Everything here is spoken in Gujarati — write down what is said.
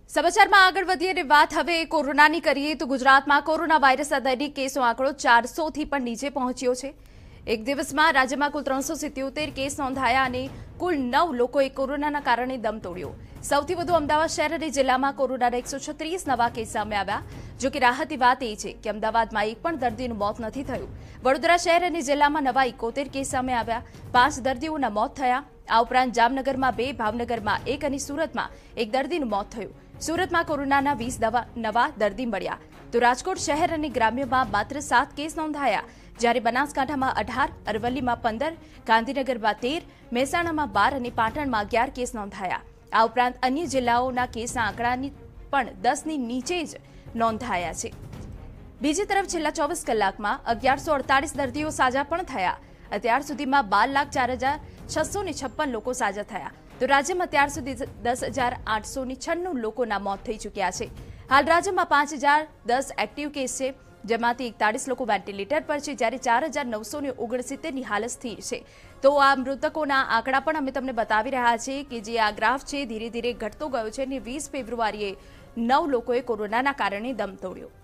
સમાચારમાં આગળ વધીએ અને વાત હવે કોરોનાની કરીએ તો ગુજરાતમાં કોરોના વાયરસના દૈનિક કેસનો આંકડો 400 થી પણ નીચે પહોંચ્યો છે। એક દિવસમાં રાજ્યમાં કુલ 377 કેસ નોંધાયા અને કુલ 9 લોકોએ કોરોનાના કારણે દમ તોડ્યો। સૌથી વધુ અમદાવાદ શહેર અને જિલ્લામાં કોરોનાના 136 નવા કેસ સામે આવ્યા। જો કે રાહતની વાત એ છે કે અમદાવાદમાં એક પણ દર્દીનું મોત નથી થયું। વડોદરા શહેર અને જિલ્લામાં નવા 71 કેસ સામે આવ્યા। 5 દર્દીઓના મોત થયા। આ ઉપરાંત જામનગરમાં 2, ભાવનગરમાં 1 અને સુરતમાં 1 દર્દીનું મોત થયું। સુરતમાં કોરોનાના 20 નવા દર્દી મળ્યા તો રાજકોટ શહેર અને ગ્રામ્યમાં માત્ર 7 કેસ નોંધાયા, જ્યારે બનાસકાંઠામાં 18, અરવલ્લીમાં 15, ગાંધીનગરમાં 13, મહેસાણામાં 12 અને પાટણમાં 11 કેસ નોંધાયા। આ ઉપરાંત અન્ય જિલ્લાઓના કેસના આંકડાની પણ 10ની નીચે જ નોંધાયા છે। બીજી તરફ છેલ્લા 24 કલાકમાં 1148 દર્દીઓ સાજા પણ થયા। અત્યાર સુધીમાં 12,04,656 લોકો સાજા થયા તો રાજ્યમાં અત્યાર સુધી 10,896 લોકોના મોત થઈ ચૂક્યા છે। હાલ રાજ્યમાં 5,010 એક્ટિવ કેસ છે, જેમાંથી 41 લોકો વેન્ટિલેટર પર છે, જ્યારે 4,969ની હાલત સ્થિર છે। તો આ મૃતકોના આંકડા પણ અમે તમને બતાવી રહ્યા છીએ કે જે આ ગ્રાફ છે ધીરે ધીરે ઘટતો ગયો છે અને 20 ફેબ્રુઆરીએ 9 લોકોએ કોરોનાના કારણે દમ તોડ્યો।